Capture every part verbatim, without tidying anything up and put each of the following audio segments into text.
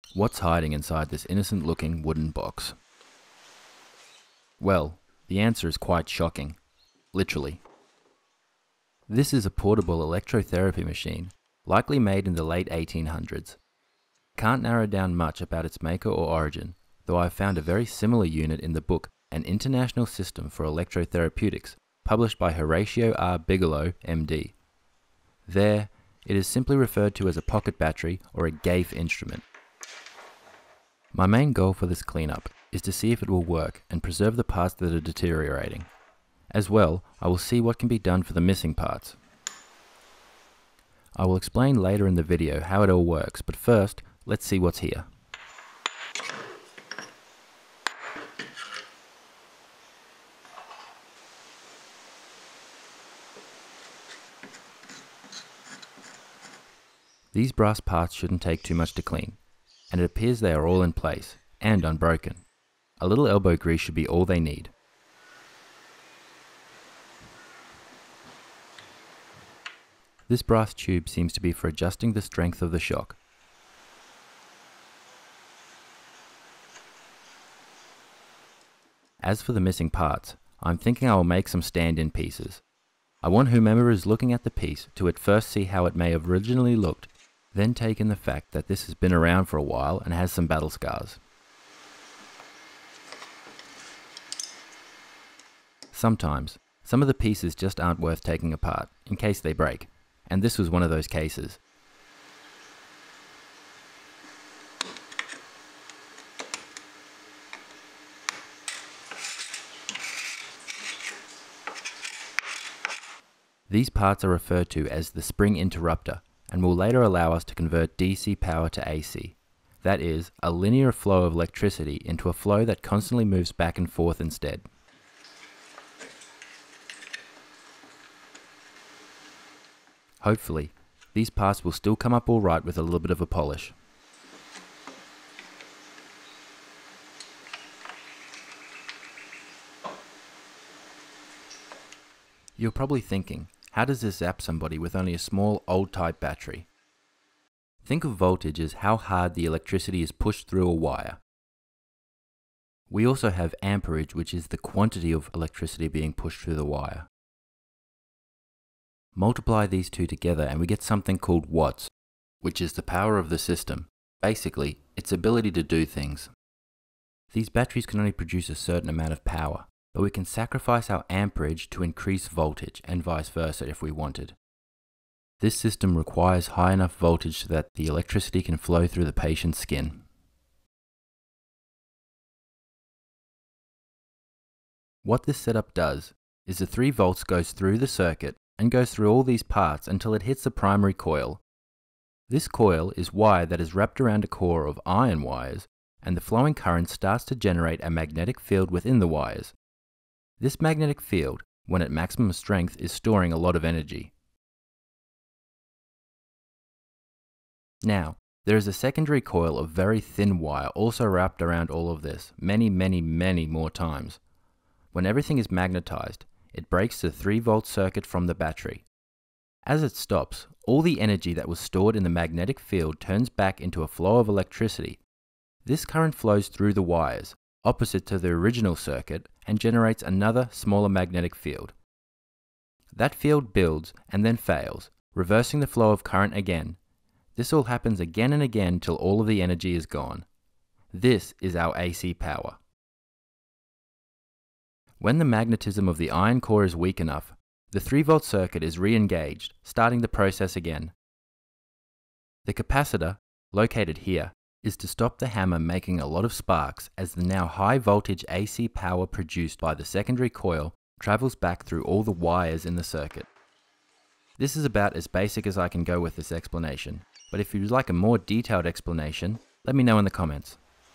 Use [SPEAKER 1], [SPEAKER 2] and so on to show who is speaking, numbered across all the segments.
[SPEAKER 1] What's hiding inside this innocent looking wooden box? Well, the answer is quite shocking. Literally. This is a portable electrotherapy machine, likely made in the late eighteen hundreds. Can't narrow down much about its maker or origin, though I found a very similar unit in the book An International System for Electro-therapeutics, published by Horatio R. Bigelow, M D. There, it is simply referred to as a pocket battery or a Gaiffe instrument. My main goal for this cleanup is to see if it will work and preserve the parts that are deteriorating. As well, I will see what can be done for the missing parts. I will explain later in the video how it all works, but first, let's see what's here. These brass parts shouldn't take too much to clean, and it appears they are all in place, and unbroken. A little elbow grease should be all they need. This brass tube seems to be for adjusting the strength of the shock. As for the missing parts, I'm thinking I will make some stand-in pieces. I want whomever is looking at the piece to at first see how it may have originally looked, then take in the fact that this has been around for a while and has some battle scars. Sometimes, some of the pieces just aren't worth taking apart, in case they break, and this was one of those cases. These parts are referred to as the spring interrupter, and will later allow us to convert D C power to A C. That is, a linear flow of electricity into a flow that constantly moves back and forth instead. Hopefully, these parts will still come up alright with a little bit of a polish. You're probably thinking, how does this zap somebody with only a small old-type battery? Think of voltage as how hard the electricity is pushed through a wire. We also have amperage, which is the quantity of electricity being pushed through the wire. Multiply these two together and we get something called watts, which is the power of the system. Basically, its ability to do things. These batteries can only produce a certain amount of power, but we can sacrifice our amperage to increase voltage and vice versa if we wanted. This system requires high enough voltage so that the electricity can flow through the patient's skin. What this setup does is the three volts goes through the circuit and goes through all these parts until it hits the primary coil. This coil is wire that is wrapped around a core of iron wires, and the flowing current starts to generate a magnetic field within the wires. This magnetic field, when at maximum strength, is storing a lot of energy. Now, there is a secondary coil of very thin wire also wrapped around all of this, many, many, many more times. When everything is magnetized, it breaks the three volt circuit from the battery. As it stops, all the energy that was stored in the magnetic field turns back into a flow of electricity. This current flows through the wires, opposite to the original circuit, and generates another smaller magnetic field. That field builds and then fails, reversing the flow of current again. This all happens again and again till all of the energy is gone. This is our A C power. When the magnetism of the iron core is weak enough, the three volt circuit is re-engaged, starting the process again. The capacitor, located here, is to stop the hammer making a lot of sparks as the now high voltage A C power produced by the secondary coil travels back through all the wires in the circuit. This is about as basic as I can go with this explanation, but if you'd like a more detailed explanation, let me know in the comments.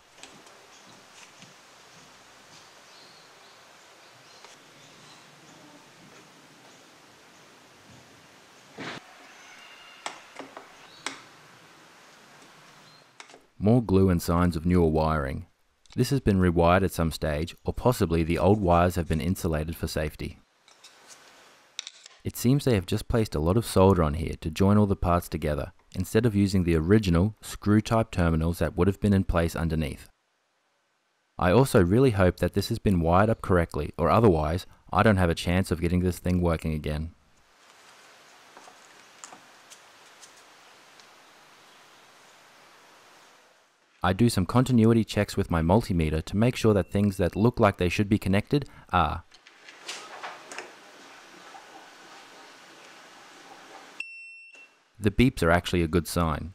[SPEAKER 1] More glue and signs of newer wiring. This has been rewired at some stage, or possibly the old wires have been insulated for safety. It seems they have just placed a lot of solder on here to join all the parts together, instead of using the original screw-type terminals that would have been in place underneath. I also really hope that this has been wired up correctly, or otherwise, I don't have a chance of getting this thing working again. I do some continuity checks with my multimeter to make sure that things that look like they should be connected are. The beeps are actually a good sign.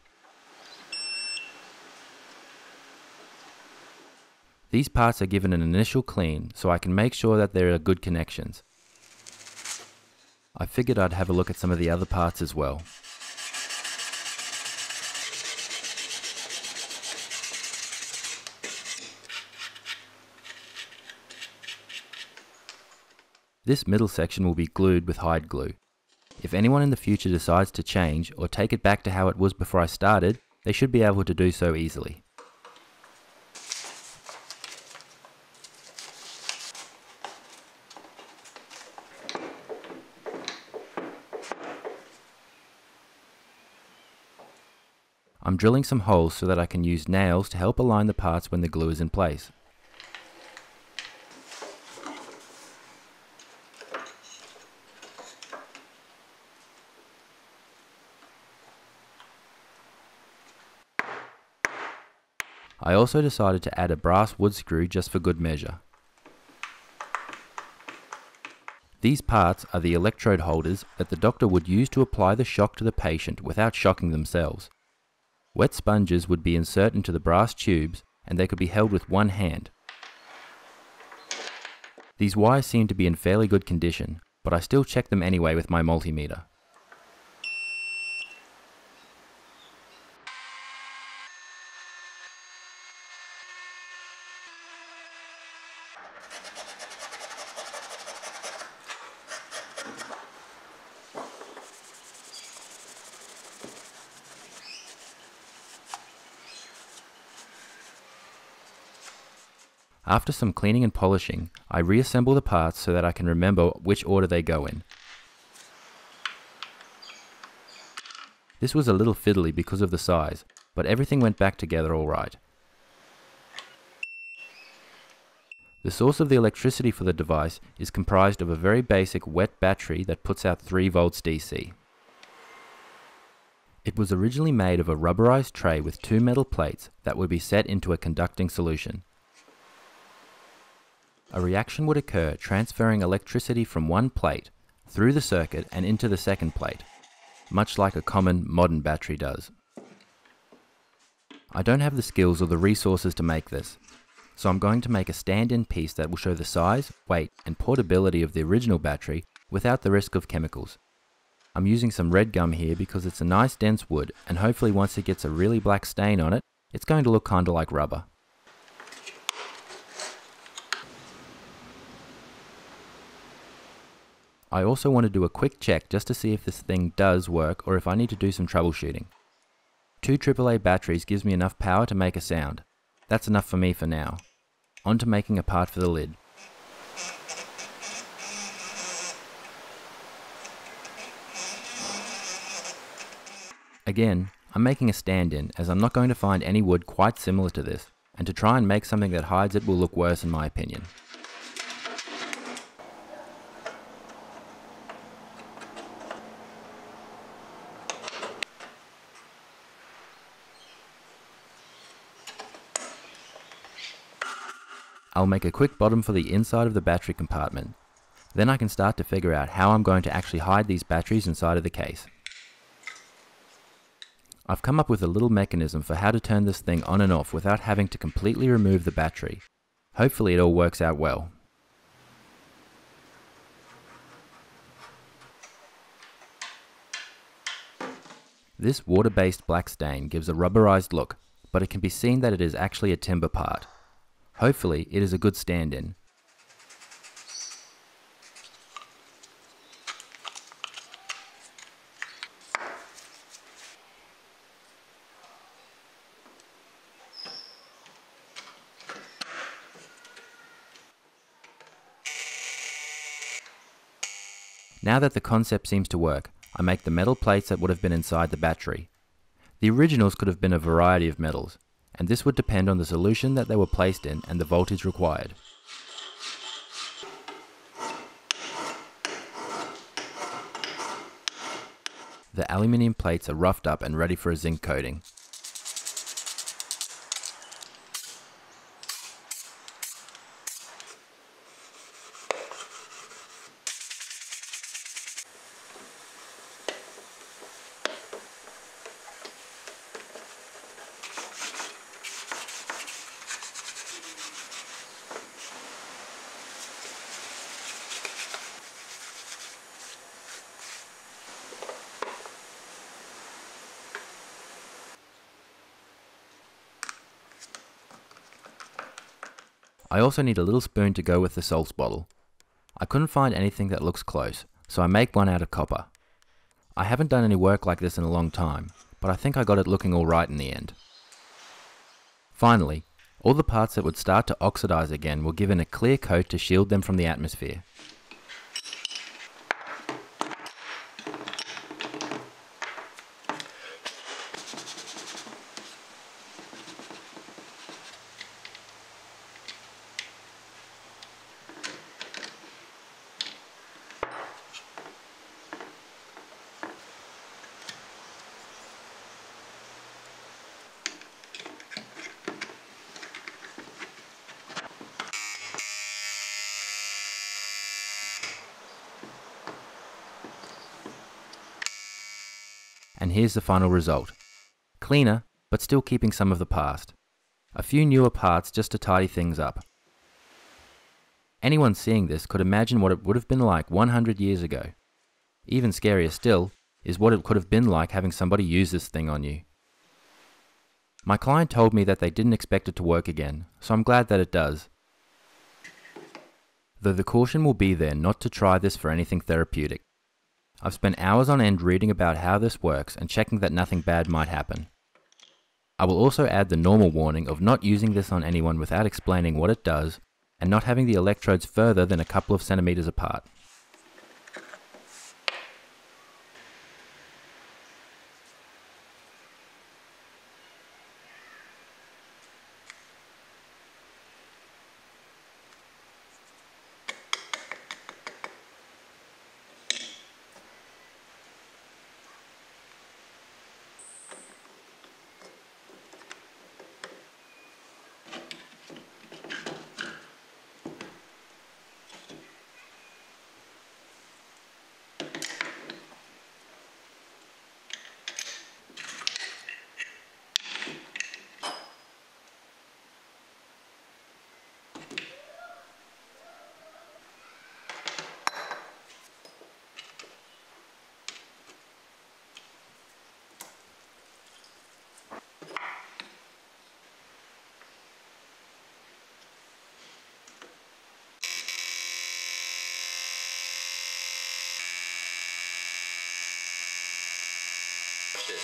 [SPEAKER 1] These parts are given an initial clean so I can make sure that there are good connections. I figured I'd have a look at some of the other parts as well. This middle section will be glued with hide glue. If anyone in the future decides to change or take it back to how it was before I started, they should be able to do so easily. I'm drilling some holes so that I can use nails to help align the parts when the glue is in place. I also decided to add a brass wood screw just for good measure. These parts are the electrode holders that the doctor would use to apply the shock to the patient without shocking themselves. Wet sponges would be inserted into the brass tubes and they could be held with one hand. These wires seem to be in fairly good condition, but I still check them anyway with my multimeter. After some cleaning and polishing, I reassemble the parts so that I can remember which order they go in. This was a little fiddly because of the size, but everything went back together all right. The source of the electricity for the device is comprised of a very basic wet battery that puts out three volts D C. It was originally made of a rubberized tray with two metal plates that would be set into a conducting solution. A reaction would occur transferring electricity from one plate through the circuit and into the second plate, much like a common modern battery does. I don't have the skills or the resources to make this, so I'm going to make a stand-in piece that will show the size, weight, and portability of the original battery without the risk of chemicals. I'm using some red gum here because it's a nice dense wood, and hopefully once it gets a really black stain on it, it's going to look kinda like rubber. I also want to do a quick check just to see if this thing does work or if I need to do some troubleshooting. Two triple A batteries gives me enough power to make a sound. That's enough for me for now. On to making a part for the lid. Again, I'm making a stand-in as I'm not going to find any wood quite similar to this, and to try and make something that hides it will look worse in my opinion. I'll make a quick bottom for the inside of the battery compartment. Then I can start to figure out how I'm going to actually hide these batteries inside of the case. I've come up with a little mechanism for how to turn this thing on and off without having to completely remove the battery. Hopefully it all works out well. This water-based black stain gives a rubberized look, but it can be seen that it is actually a timber part. Hopefully, it is a good stand-in. Now that the concept seems to work, I make the metal plates that would have been inside the battery. The originals could have been a variety of metals, and this would depend on the solution that they were placed in and the voltage required. The aluminium plates are roughed up and ready for a zinc coating. I also need a little spoon to go with the salts bottle. I couldn't find anything that looks close, so I make one out of copper. I haven't done any work like this in a long time, but I think I got it looking alright in the end. Finally, all the parts that would start to oxidize again were given a clear coat to shield them from the atmosphere. And here's the final result. Cleaner, but still keeping some of the past. A few newer parts just to tidy things up. Anyone seeing this could imagine what it would have been like one hundred years ago. Even scarier still is what it could have been like having somebody use this thing on you. My client told me that they didn't expect it to work again, so I'm glad that it does. Though the caution will be there not to try this for anything therapeutic. I've spent hours on end reading about how this works and checking that nothing bad might happen. I will also add the normal warning of not using this on anyone without explaining what it does and not having the electrodes further than a couple of centimeters apart.
[SPEAKER 2] This.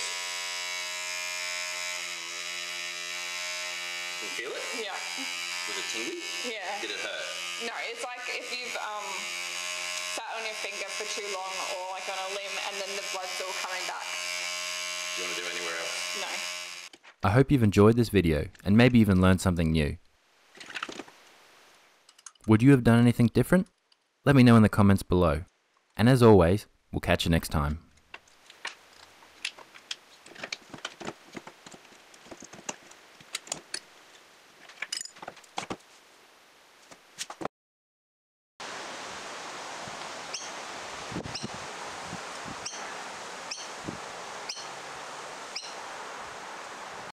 [SPEAKER 2] Can you feel it?
[SPEAKER 3] Yeah.
[SPEAKER 2] Was it tingly?
[SPEAKER 3] Yeah.
[SPEAKER 2] Did it hurt?
[SPEAKER 3] No, it's like if you've um, sat on your finger for too long or like on a limb and then the blood's still coming back.
[SPEAKER 2] Do you want to do anywhere else?
[SPEAKER 3] No.
[SPEAKER 1] I hope you've enjoyed this video and maybe even learned something new. Would you have done anything different? Let me know in the comments below. And as always, we'll catch you next time.